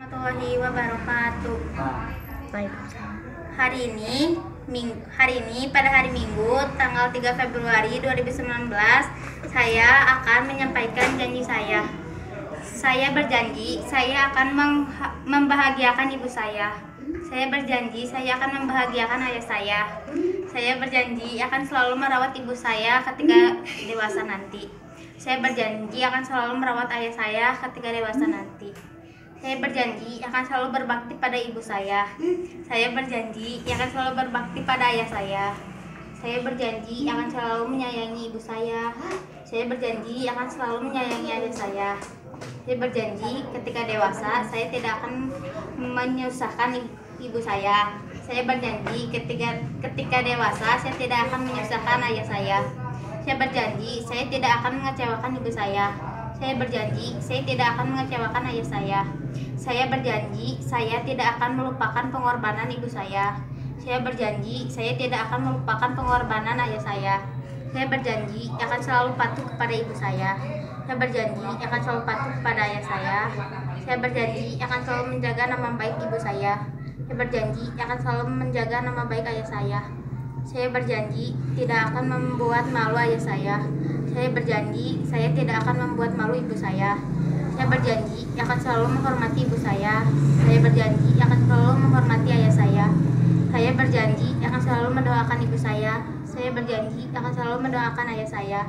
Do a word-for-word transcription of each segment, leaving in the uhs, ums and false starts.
warahmatullahi wabarakatuh. Baik. Hari ini, ming, hari ini pada hari Minggu tanggal tiga Februari dua ribu sembilan belas, saya akan menyampaikan janji saya. Saya berjanji saya akan membahagiakan ibu saya. Saya berjanji saya akan membahagiakan ayah saya. Saya berjanji akan selalu merawat ibu saya ketika dewasa nanti. Saya berjanji akan selalu merawat ayah saya ketika dewasa nanti. Saya berjanji akan selalu berbakti pada ibu saya. Saya berjanji akan selalu berbakti pada ayah saya. Saya berjanji akan selalu menyayangi ibu saya. Saya berjanji akan selalu menyayangi ayah saya. Saya berjanji ketika dewasa saya tidak akan menyusahkan ibu saya. Saya berjanji ketika ketika dewasa saya tidak akan menyusahkan ayah saya. Saya berjanji saya tidak akan mengecewakan ibu saya. Saya berjanji saya tidak akan mengecewakan ayah saya. Saya berjanji saya tidak akan melupakan pengorbanan ibu saya. Saya berjanji saya tidak akan melupakan pengorbanan ayah saya. Saya berjanji akan selalu patuh kepada ibu saya. Saya berjanji akan selalu patuh kepada ayah saya. Saya berjanji akan selalu menjaga nama baik ibu saya. Saya berjanji akan selalu menjaga nama baik ayah saya. Saya berjanji tidak akan membuat malu ayah saya. Saya berjanji saya tidak akan membuat malu ibu saya. Saya berjanji akan selalu menghormati ibu saya. Saya berjanji akan selalu menghormati ayah saya. Saya berjanji akan selalu mendoakan ibu saya. Saya berjanji akan selalu mendoakan ayah saya.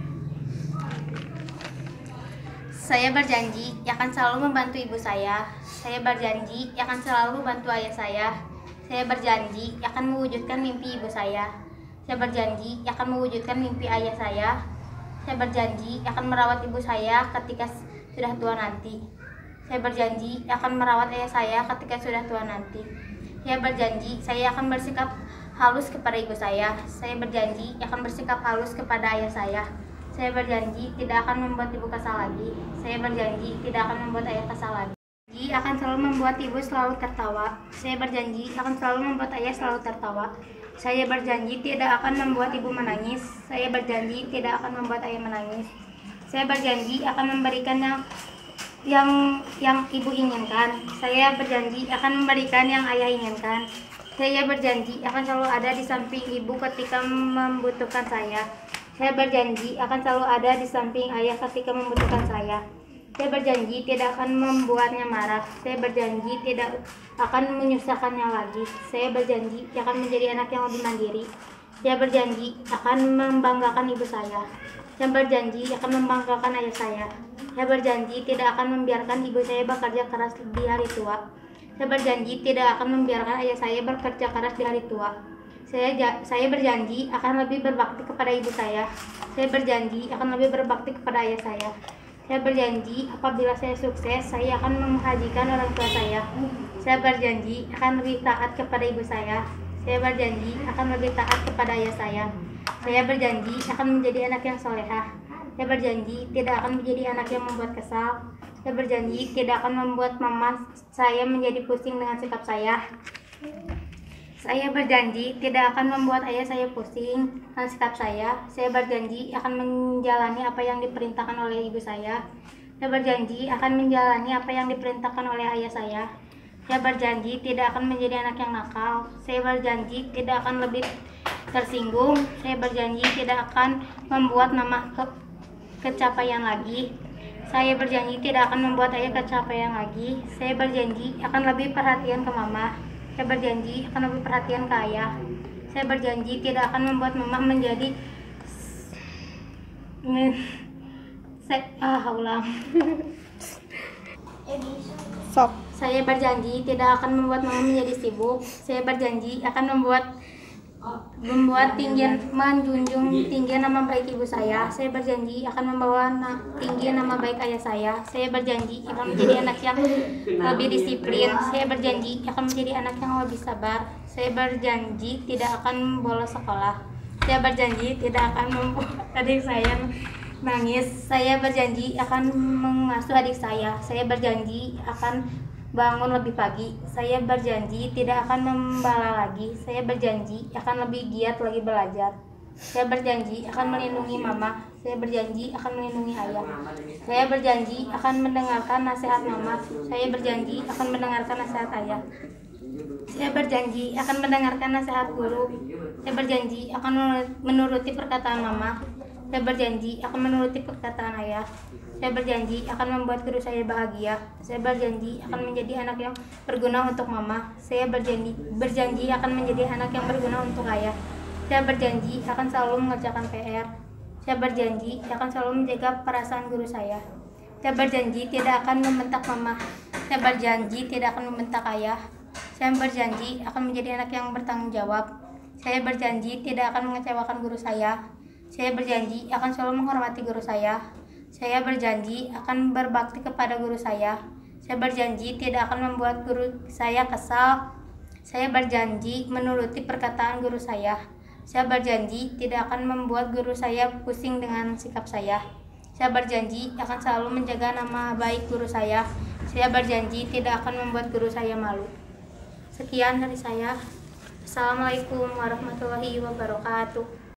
Saya berjanji akan selalu membantu ibu saya. Saya berjanji akan selalu bantu ayah saya. Saya berjanji akan mewujudkan mimpi ibu saya. Saya berjanji akan mewujudkan mimpi ayah saya. Saya berjanji akan merawat ibu saya ketika sudah tua nanti. Saya berjanji akan merawat ayah saya ketika sudah tua nanti. Saya berjanji saya akan bersikap halus kepada ibu saya. Saya berjanji akan bersikap halus kepada ayah saya. Saya berjanji tidak akan membuat ibu kesal lagi. Saya berjanji tidak akan membuat ayah kesal lagi. Saya akan selalu membuat ibu selalu tertawa. Saya berjanji akan selalu membuat ayah selalu tertawa. Saya berjanji tidak akan membuat ibu menangis. Saya berjanji tidak akan membuat ayah menangis. Saya berjanji akan memberikan yang yang yang ibu inginkan. Saya berjanji akan memberikan yang ayah inginkan. Saya berjanji akan selalu ada di samping ibu ketika membutuhkan saya. Saya berjanji akan selalu ada di samping ayah ketika membutuhkan saya. Saya berjanji tidak akan membuatnya marah. Saya berjanji tidak akan menyusahkannya lagi. Saya berjanji akan menjadi anak yang lebih mandiri. Saya berjanji akan membanggakan ibu saya. Saya berjanji akan membanggakan ayah saya. Saya berjanji tidak akan membiarkan ibu saya bekerja keras di hari tua. Saya berjanji tidak akan membiarkan ayah saya bekerja keras di hari tua. Saya, saya berjanji akan lebih berbakti kepada ibu saya. Saya berjanji akan lebih berbakti kepada ayah saya. Saya berjanji apabila saya sukses, saya akan menghajikan orang tua saya. Saya berjanji akan lebih taat kepada ibu saya. Saya berjanji akan lebih taat kepada ayah saya. Saya berjanji akan menjadi anak yang solehah. Saya berjanji tidak akan menjadi anak yang membuat kesal. Saya berjanji tidak akan membuat mama saya menjadi pusing dengan sikap saya. Saya berjanji tidak akan membuat ayah saya pusing dengan sikap saya. Saya berjanji akan menjalani apa yang diperintahkan oleh ibu saya. Saya berjanji akan menjalani apa yang diperintahkan oleh ayah saya. Saya berjanji tidak akan menjadi anak yang nakal. Saya berjanji tidak akan lebih tersinggung. Saya berjanji tidak akan membuat mama ke kecapaian lagi. Saya berjanji tidak akan membuat ayah kecapaian lagi. Saya berjanji akan lebih perhatian ke mama. Saya berjanji akan lebih perhatian ke ayah. Saya berjanji tidak akan membuat mama menjadi saya ah ulang. Sok. Saya berjanji tidak akan membuat mama menjadi sibuk. Saya berjanji akan membuat membuat tinggi menjunjung tinggi nama baik ibu saya. Saya berjanji akan membawa na, tinggi nama baik ayah saya. Saya berjanji akan menjadi anak yang lebih disiplin. Saya berjanji akan menjadi anak yang lebih sabar. Saya berjanji tidak akan bolos sekolah. Saya berjanji tidak akan membuat adik saya nangis. Saya berjanji akan mengasuh adik saya. Saya berjanji akan bangun lebih pagi. Saya berjanji tidak akan membala lagi. Saya berjanji akan lebih giat lagi belajar. Saya berjanji akan melindungi mama. Saya berjanji akan melindungi ayah. Saya berjanji akan mendengarkan nasihat mama. Saya berjanji akan mendengarkan nasihat ayah. Saya berjanji akan mendengarkan nasihat guru. Saya berjanji akan menuruti perkataan mama. Saya berjanji akan menuruti perkataan ayah. Saya berjanji akan membuat guru saya bahagia. Saya berjanji akan menjadi anak yang berguna untuk mama. Saya berjanji berjanji akan menjadi anak yang berguna untuk ayah. Saya berjanji akan selalu mengerjakan P R. Saya berjanji akan selalu menjaga perasaan guru saya. Saya berjanji tidak akan membentak mama. Saya berjanji tidak akan membentak ayah. Saya berjanji akan menjadi anak yang bertanggung jawab. Saya berjanji tidak akan mengecewakan guru saya. Saya berjanji akan selalu menghormati guru saya. Saya berjanji akan berbakti kepada guru saya. Saya berjanji tidak akan membuat guru saya kesal. Saya berjanji menuruti perkataan guru saya. Saya berjanji tidak akan membuat guru saya pusing dengan sikap saya. Saya berjanji akan selalu menjaga nama baik guru saya. Saya berjanji tidak akan membuat guru saya malu. Sekian dari saya. Assalamualaikum warahmatullahi wabarakatuh.